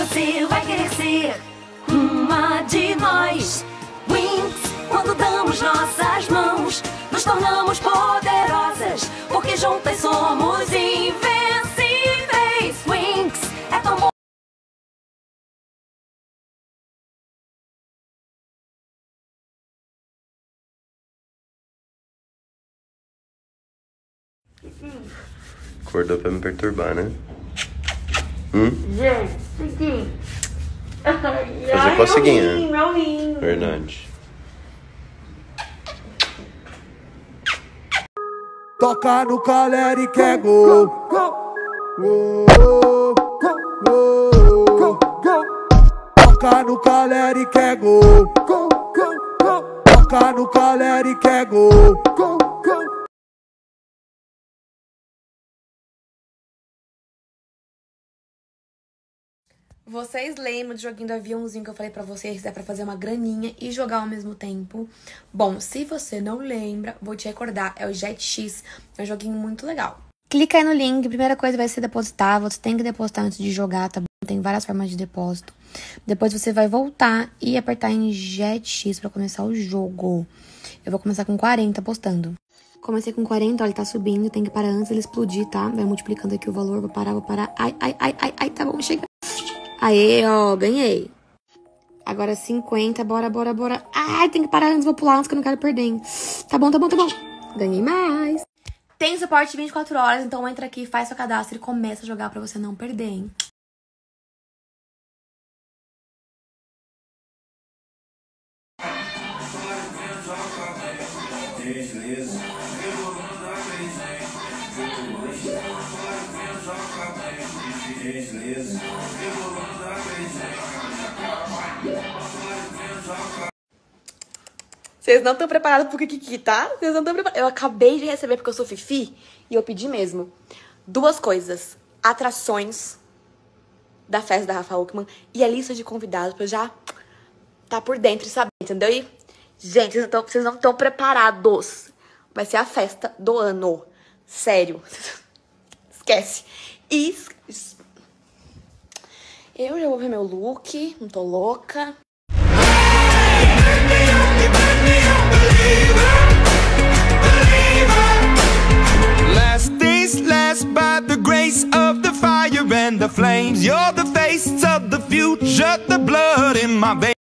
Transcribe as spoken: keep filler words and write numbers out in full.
você vai querer ser uma de nós. Winx, quando damos nossas mãos, nos tornamos poderosas, porque juntas somos invencíveis. Winx é tão bom. Acordou pra me perturbar, né? Hum? Gente, seguinte. Fazer coceguinha. Meu rim. Verdade. Toca no Caleri que é gol. Gol, gol, gol, gol. Toca no Caleri que é gol. Gol, gol, gol. Toca no Caleri que é gol. Gol, gol. Vocês lembram do joguinho do aviãozinho que eu falei pra vocês que dá pra fazer uma graninha e jogar ao mesmo tempo? Bom, se você não lembra, vou te recordar, é o Jet X, é um joguinho muito legal. Clica aí no link, primeira coisa vai ser depositar, você tem que depositar antes de jogar, tá bom? Tem várias formas de depósito. Depois você vai voltar e apertar em Jet X pra começar o jogo. Eu vou começar com quarenta apostando. Comecei com quarenta, olha, ele tá subindo, tem que parar antes ele explodir, tá? Vai multiplicando aqui o valor, vou parar, vou parar. Ai, ai, ai, ai, ai, tá bom, chega. Aê, ó, ganhei. Agora cinquenta, bora, bora, bora. Ai, tem que parar antes, vou pular antes que eu não quero perder, hein? Tá bom, tá bom, tá bom. Ganhei mais. Tem suporte vinte e quatro horas, então entra aqui, faz seu cadastro e começa a jogar pra você não perder, hein? Vocês não estão preparados pro Kikiki, tá? Vocês não estão preparados. Eu acabei de receber, porque eu sou fifi, e eu pedi mesmo. Duas coisas. Atrações da festa da Rafa Uckmann e a lista de convidados pra eu já tá por dentro e saber, entendeu? E, gente, vocês não, vocês não estão preparados. Vai ser a festa do ano. Sério. Esquece. E eu já vou ver meu look, não tô louca. Last days last by the grace of the fire and the flames. You're the face of the future, the blood in my veins.